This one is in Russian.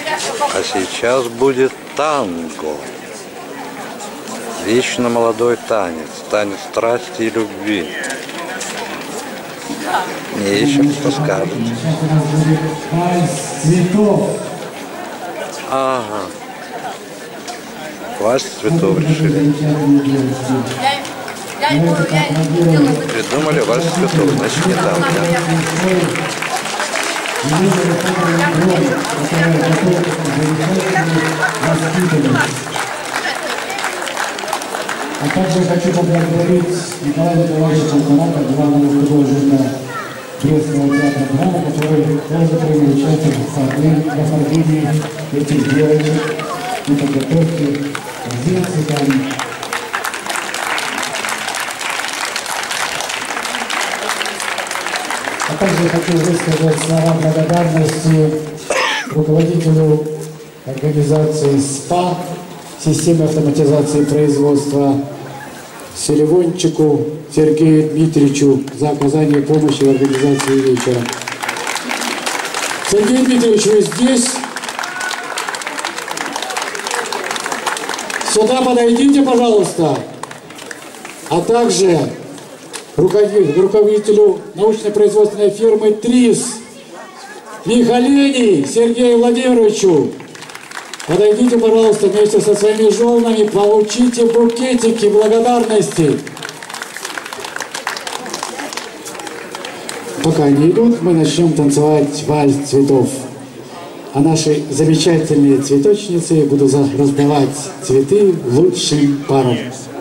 А сейчас будет танго. Вечно молодой танец. Танец страсти и любви. Мне еще кто скажет. Ага. Вальс цветов решили. Придумали вальс цветов, значит не там, да? А также хочу поблагодарить Николая Николаевича Полторака, главного художника Брестского театра драма, который тоже принял участие в оформлении этих девочек и подготовке корзин цветами. А также хочу высказать слова благодарности руководителю организации СПА, системы автоматизации производства, Селивончику Сергею Дмитриевичу за оказание помощи в организации вечера. Сергей Дмитриевич, вы здесь? Сюда подойдите, пожалуйста. А также руководителю научно-производственной фирмы ТРИС Михалени Сергею Владимировичу. Подойдите, пожалуйста, вместе со своими женами, получите букетики благодарности. Пока они идут, мы начнем танцевать вальс цветов. А наши замечательные цветочницы будут раздавать цветы лучшим парам.